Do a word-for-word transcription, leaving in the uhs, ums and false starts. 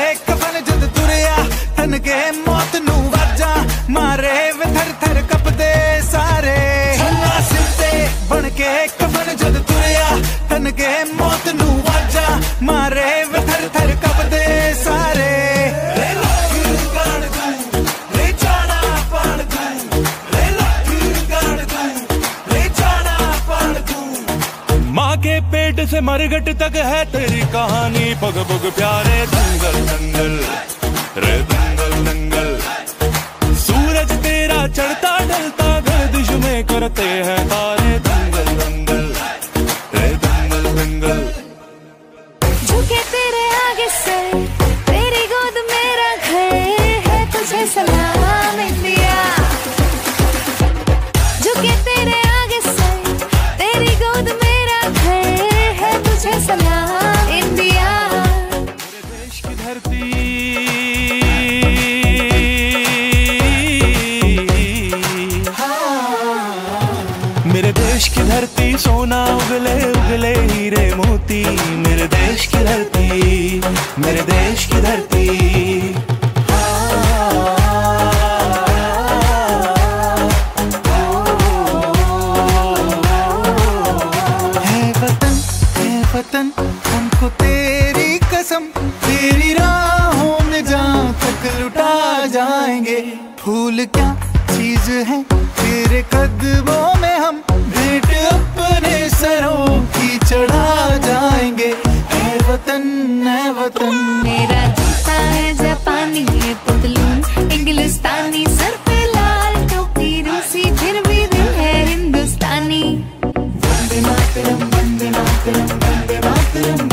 कफन जद तुरिया तन के मौत नू वाजा मारे वे थर थर कपदे सारे सिरते बन के कफन जद तुरिया तन के मौत नू वाजा मारे वे थर थर कपदे सारे माँ के पेट से मरघट तक है तेरी कहानी पग पग प्यारे दंगल दंगल रे दंगल दंगल सूरज तेरा चढ़ता ढलता गर्दिश में करते हैं तारे दंगल दंगल रे दंगल दंगल झुके तेरे आगे से तेरी गोद मेरा घर है तुझे सलाम इंडिया झुके तेरे आगे से तेरी गोद मेरा घर है तुझे सलाम इंडिया मेरे देश की धरती मेरे देश की धरती सोना उगले उगले हीरे मोती मेरे देश की धरती मेरे देश की धरती है वतन है वतन हमको तेरी कसम तेरी राहों में जहाँ तक लुटा जाएंगे फूल क्या चीज है तेरे कदमों में हम भेंट अपने सरों की चढ़ा जाएंगे है वतन है वतन मेरा जूता है जापानी ये पतलून इंग्लिस्तानी सर पे लाल टोपी रूसी फिर भी दिल है हिंदुस्तानी वंदे मातरम वंदे मातरम वंदे मातरम